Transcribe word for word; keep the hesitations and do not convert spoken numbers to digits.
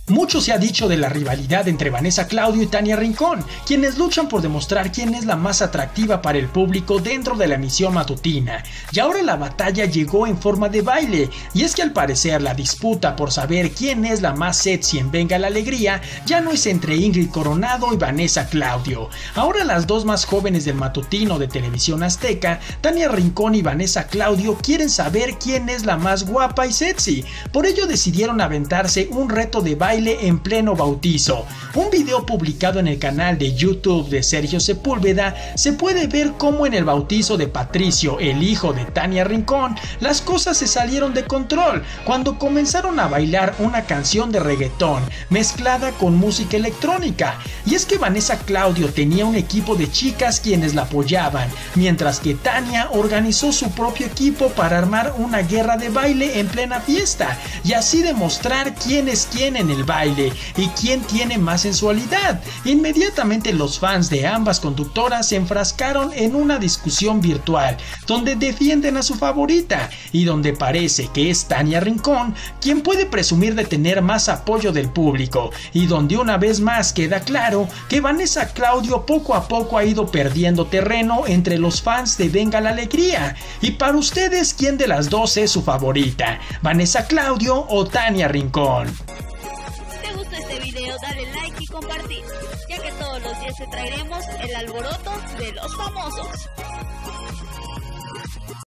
Mucho se ha dicho de la rivalidad entre Vanessa Claudio y Tania Rincón, quienes luchan por demostrar quién es la más atractiva para el público dentro de la emisión matutina, y ahora la batalla llegó en forma de baile, y es que al parecer la disputa por saber quién es la más sexy en Venga la Alegría ya no es entre Ingrid Coronado y Vanessa Claudio. Ahora las dos más jóvenes del matutino de Televisión Azteca, Tania Rincón y Vanessa Claudio, quieren saber quién es la más guapa y sexy. Por ello decidieron aventarse un reto de baile en pleno bautizo. Un video publicado en el canal de YouTube de Sergio Sepúlveda se puede ver cómo en el bautizo de Patricio, el hijo de Tania Rincón, las cosas se salieron de control cuando comenzaron a bailar una canción de reggaetón mezclada con música electrónica. Y es que Vanessa Claudio tenía un equipo de chicas quienes la apoyaban, mientras que Tania organizó su propio equipo para armar una guerra de baile en plena fiesta y así demostrar quién es quién en el baile y quién tiene más sensualidad. Inmediatamente los fans de ambas conductoras se enfrascaron en una discusión virtual donde defienden a su favorita y donde parece que es Tania Rincón quien puede presumir de tener más apoyo del público, y donde una vez más queda claro que Vanessa Claudio poco a poco ha ido perdiendo terreno entre los fans de Venga la Alegría. Y para ustedes, ¿quién de las dos es su favorita? ¿Vanessa Claudio o Tania Rincón? Este video, dale like y compartir, ya que todos los días te traeremos el alboroto de los famosos.